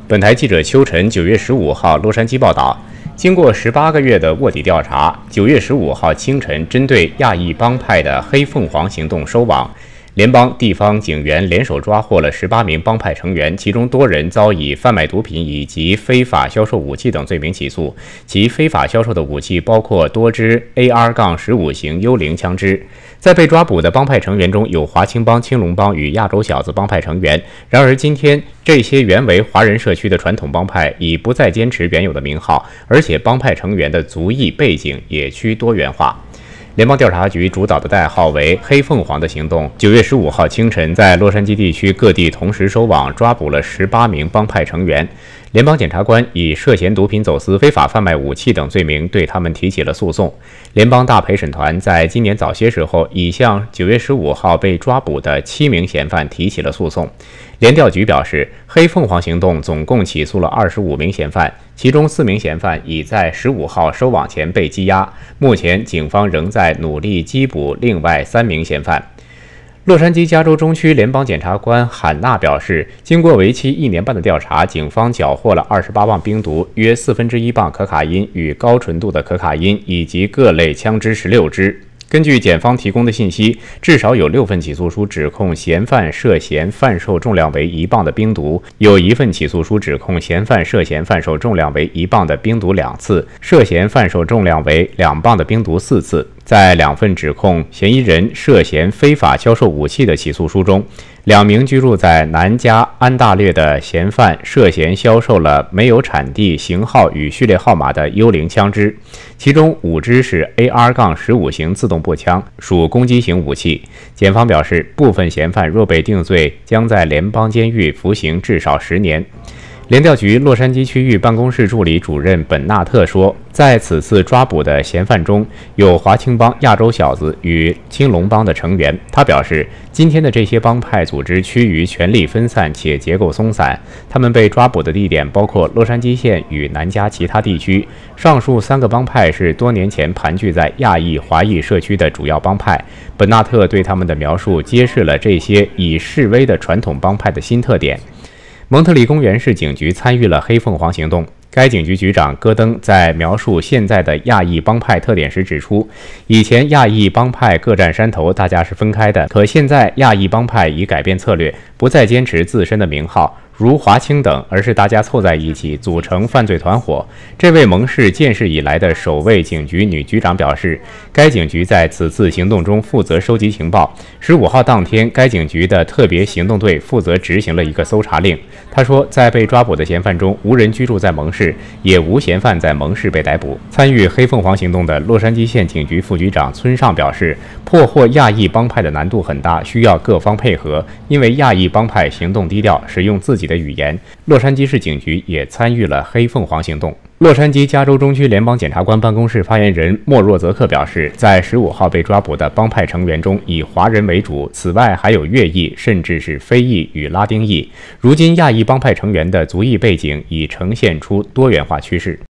本台记者邱晨9月15号洛杉矶报道，经过18个月的卧底调查，9月15号清晨，针对亚裔帮派的黑凤凰行动收网。联邦、地方警员联手抓获了18名帮派成员，其中多人遭以贩卖毒品以及非法销售武器等罪名起诉。其非法销售的武器包括多支 AR-15 型幽灵枪支。在被抓捕的帮派成员中有华青帮、青龙帮与亚洲小子帮派成员。然而，今天这些原为华人社区的传统帮派已不再坚持原有的名号，而且帮派成员的族裔背景也趋多元化。联邦调查局主导的代号为“黑凤凰”的行动，9月15号清晨在洛杉矶地区各地同时收网，抓捕了18名帮派成员。联邦检察官以涉嫌毒品走私、非法贩卖武器等罪名对他们提起了诉讼。联邦大陪审团在今年早些时候已向9月15号被抓捕的7名嫌犯提起了诉讼。联调局表示，黑凤凰行动总共起诉了25名嫌犯，其中4名嫌犯已在15号收网前被羁押。目前，警方仍在努力缉捕另外3名嫌犯。洛杉矶加州中区联邦检察官罕纳表示，经过为期1年半的调查，警方缴获了28磅冰毒、约1/4磅可卡因与高纯度的可卡因，以及各类枪支16支。根据检方提供的信息，至少有6份起诉书指控嫌犯涉嫌贩售重量为1磅的冰毒，有1份起诉书指控嫌犯涉嫌贩售重量为1磅的冰毒2次，涉嫌贩售重量为2磅的冰毒4次。在2份指控嫌疑人涉嫌非法销售武器的起诉书中，2名居住在南加安大略的嫌犯涉嫌销售了没有产地、型号与序列号码的幽灵枪支，其中5支是 AR-15 型自动步枪，属攻击型武器。检方表示，部分嫌犯若被定罪，将在联邦监狱服刑至少10年。联调局洛杉矶区域办公室助理主任本纳特说，在此次抓捕的嫌犯中有华青帮、亚洲小子与青龙帮的成员。他表示，今天的这些帮派组织趋于权力分散且结构松散，他们被抓捕的地点包括洛杉矶县与南加其他地区。上述3个帮派是多年前盘踞在亚裔华裔社区的主要帮派。本纳特对他们的描述揭示了这些以示威的传统帮派的新特点。蒙特利公园市警局参与了黑凤凰行动。该警局局长戈登在描述现在的亚裔帮派特点时指出，以前亚裔帮派各占山头，大家是分开的，可现在亚裔帮派已改变策略，不再坚持自身的名号，如华青等，而是大家凑在一起组成犯罪团伙。这位蒙市建市以来的首位警局女局长表示，该警局在此次行动中负责收集情报。15号当天，该警局的特别行动队负责执行了一个搜查令。他说，在被抓捕的嫌犯中，无人居住在蒙市，也无嫌犯在蒙市被逮捕。参与黑凤凰行动的洛杉矶县警局副局长村上表示，破获亚裔帮派的难度很大，需要各方配合，因为亚裔帮派行动低调，使用自己的语言。洛杉矶市警局也参与了黑凤凰行动。洛杉矶加州中区联邦检察官办公室发言人莫若泽克表示，在15号被抓捕的帮派成员中，以华人为主，此外还有越裔，甚至是非裔与拉丁裔。如今亚裔帮派成员的族裔背景已呈现出多元化趋势。